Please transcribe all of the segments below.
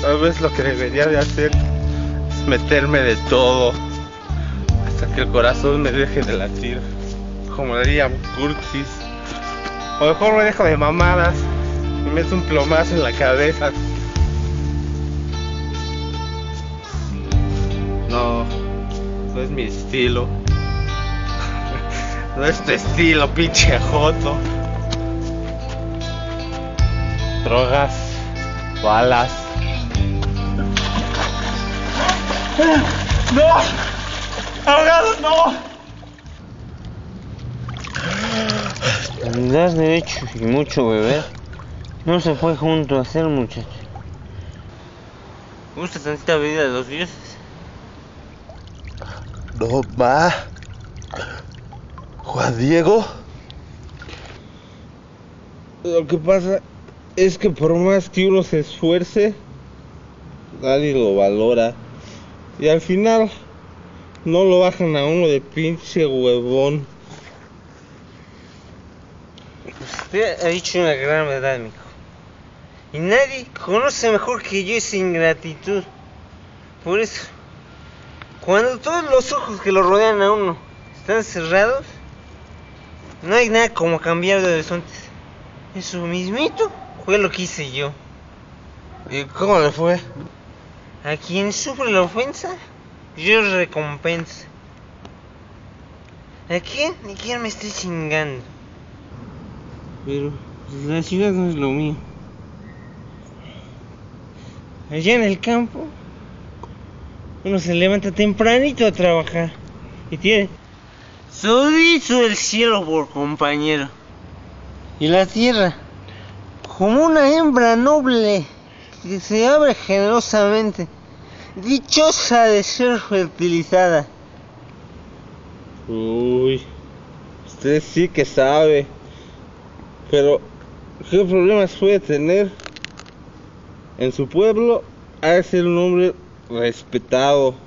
Tal vez lo que debería de hacer es meterme de todo hasta que el corazón me deje de latir, como Liam Curtis. O mejor me dejo de mamadas y me meto un plomazo en la cabeza. No, no es mi estilo. No es tu estilo, pinche joto. Drogas, balas. ¡No! ¡Ahogados, no! Andar derecho y mucho beber no se fue junto a hacer, muchacho. ¿Gusta tantita bebida de los dioses? No, ma. Juan Diego. Lo que pasa es que por más que uno se esfuerce, nadie lo valora. Y al final no lo bajan a uno de pinche huevón. Usted ha dicho una gran verdad, mijo. Y nadie conoce mejor que yo esa ingratitud. Por eso, cuando todos los ojos que lo rodean a uno están cerrados, no hay nada como cambiar de horizontes. Eso mismito fue lo que hice yo. ¿Y cómo le fue? A quien sufre la ofensa, yo recompensa. ¿A quién? Ni quién me esté chingando. Pero la ciudad no es lo mío. Allá en el campo, uno se levanta tempranito a trabajar y tiene solito el cielo por compañero. Y la tierra, como una hembra noble que se abre generosamente, dichosa de ser fertilizada. Uy, usted sí que sabe. Pero, ¿qué problemas puede tener? En su pueblo ha de ser un hombre respetado.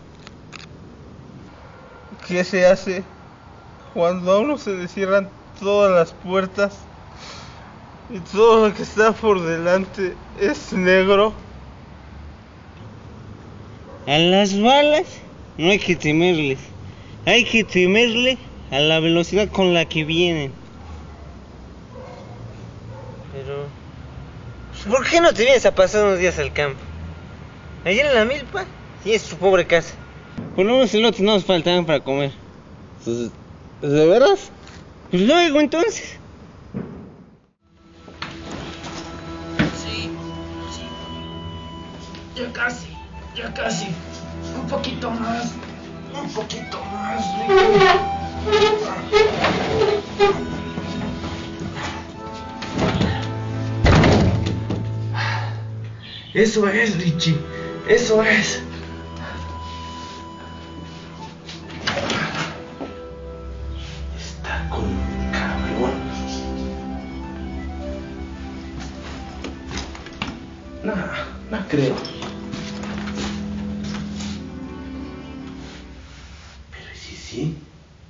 ¿Qué se hace cuando a uno se le cierran todas las puertas y todo lo que está por delante es negro? A las balas no hay que temerles. Hay que temerle a la velocidad con la que vienen. Pero, ¿por qué no te vienes a pasar unos días al campo? Ayer en la milpa tienes tu pobre casa. Por lo menos el otro no nos faltaban para comer. ¿De veras? Pues luego entonces. Sí. Ya casi. Un poquito más. Eso es, Richie. Eso es. Está con un cabrón. No creo. Pero ¿y si sí?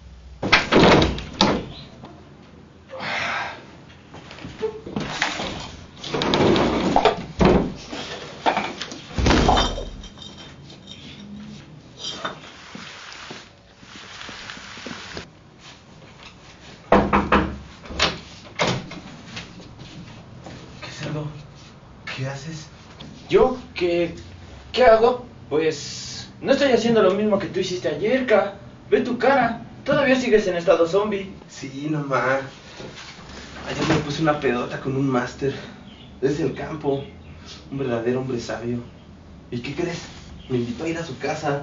¿Qué haces? ¿Yo? ¿Qué hago? Pues no estoy haciendo lo mismo que tú hiciste ayer, Ka. Ve tu cara. Todavía sigues en estado zombie. Sí, nomás. Ayer me puse una pedota con un máster. Desde el campo. Un verdadero hombre sabio. ¿Y qué crees? Me invitó a ir a su casa.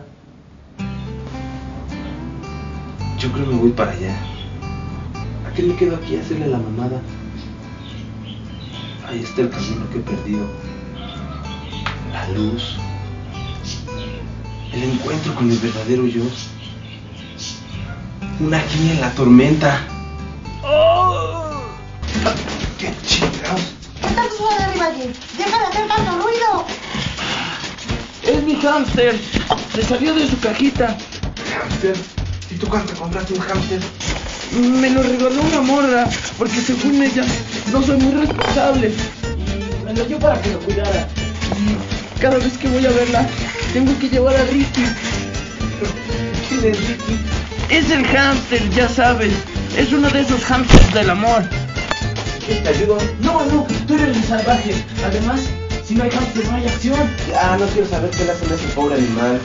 Yo creo que me voy para allá. ¿A qué me quedo aquí a hacerle la mamada? Ahí está el camino que he perdido. La luz. El encuentro con el verdadero yo. Una guía en la tormenta. ¡Oh! ¡Qué chingados! ¿Qué estás suave arriba allí? ¡Deja de hacer tanto ruido! Es mi hámster. Se salió de su cajita. ¿Hámster? ¿Y tú cuándo compraste un hámster? Me lo regaló una morra, porque según ella no soy muy responsable. Y me lo dio para que lo cuidara. Cada vez que voy a verla, tengo que llevar a Ricky. ¿Quién es Ricky? Es el hámster, ya sabes. Es uno de esos hámsters del amor. ¿Qué te ayudo? No, tú eres el salvaje. Además, si no hay hámster, no hay acción. Ah, no quiero saber qué le hacen a ese pobre animal.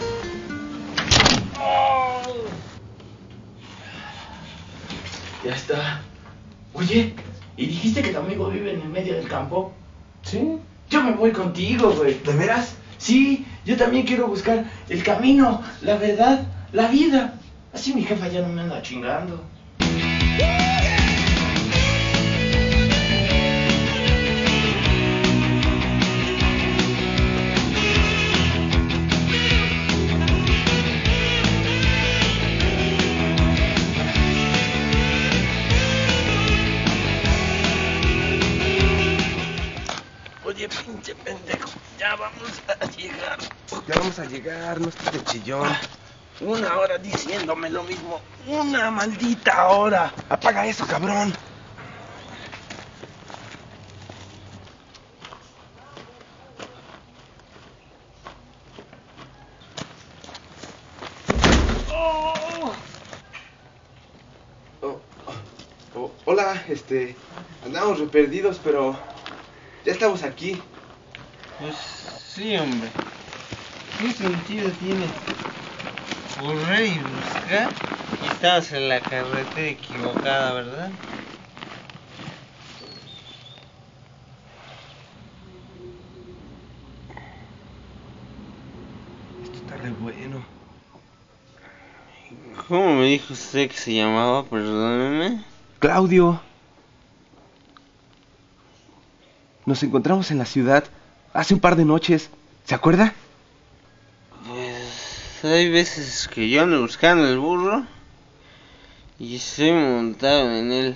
Ya está. Oye, ¿y dijiste que tu amigo vive en el medio del campo? ¿Sí? Yo me voy contigo, güey. ¿De veras? Sí, yo también quiero buscar el camino, la verdad, la vida. Así mi jefa ya no me anda chingando. Oye, pinche pendejo, ya vamos a llegar. Ya vamos a llegar, no estés de chillón. 1 hora diciéndome lo mismo. 1 maldita hora. Apaga eso, cabrón. Hola, andamos re perdidos, pero ya estamos aquí. Pues sí, hombre. ¿Qué sentido tiene correr y buscar? Y estamos en la carretera equivocada, ¿verdad? Esto está re bueno. ¿Cómo me dijo usted que se llamaba? Perdóneme. Claudio. Nos encontramos en la ciudad hace un par de noches. ¿Se acuerda? Pues hay veces que yo ando buscando el burro y estoy montado en él.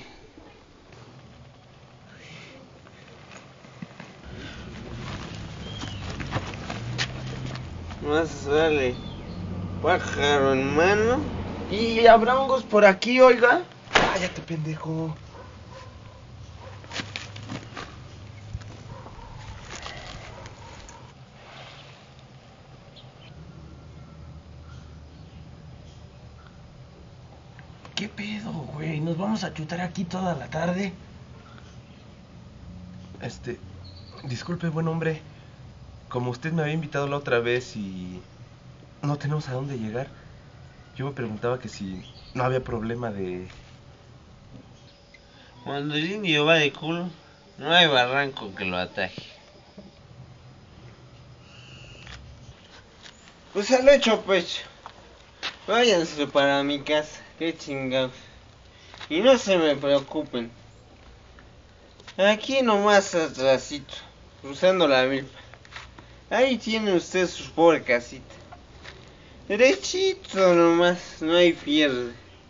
Más vale pájaro en mano. ¿Y habrá hongos por aquí, oiga? Cállate, pendejo. ¿Qué pedo, güey? ¿Nos vamos a chutar aquí toda la tarde? Disculpe, buen hombre. Como usted me había invitado la otra vez y no tenemos a dónde llegar, yo me preguntaba que si no había problema de... Cuando el indio va de culo, no hay barranco que lo ataje. Pues al hecho pecho. Váyanse para mi casa, qué chingados. Y no se me preocupen. Aquí nomás atrasito, cruzando la milpa. Ahí tiene usted su pobre casita. Derechito nomás, no hay pierde.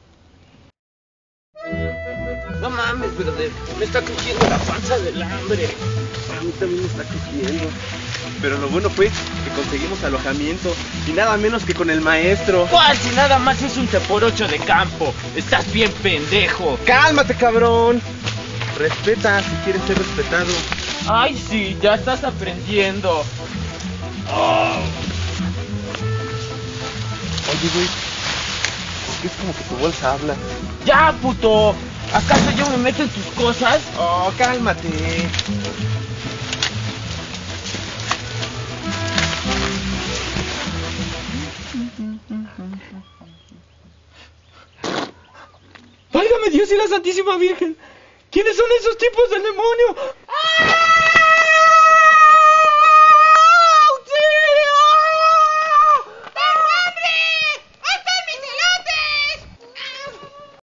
No mames, brother. Me está crujiendo la panza del hambre. A mí también me está cogiendo. Pero lo bueno fue que conseguimos alojamiento y nada menos que con el maestro. ¿Cuál? Si nada más es un teporocho de campo. Estás bien pendejo. ¡Cálmate, cabrón! Respeta si quieres ser respetado. Ay, sí, ya estás aprendiendo. Oh. Oye, güey, ¿por qué es como que tu bolsa habla? ¡Ya, puto! ¿Acaso yo me meto en tus cosas? Oh, cálmate. ¡Válgame Dios y la Santísima Virgen! ¿Quiénes son esos tipos del demonio?